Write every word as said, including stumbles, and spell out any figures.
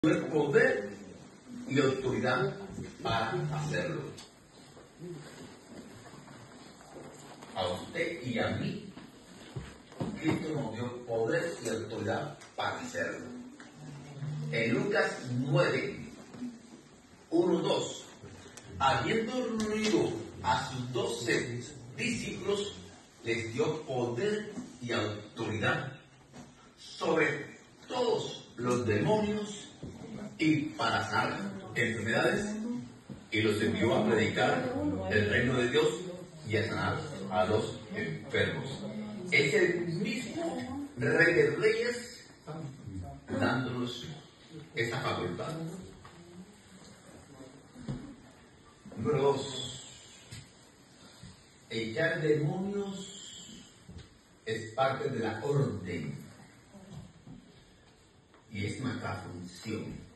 el poder y autoridad para hacerlo. A usted y a mí, Cristo nos dio poder y autoridad para hacerlo. En Lucas nueve, uno, dos, habiendo reunido a sus doce discípulos, les dio poder y autoridad sobre todos los demonios y para sanar enfermedades, y los envió a predicar el reino de Dios y a sanar a los enfermos. Es el mismo Rey de Reyes dándonos esa facultad. Número dos, echar demonios es parte de la orden y es nuestra función.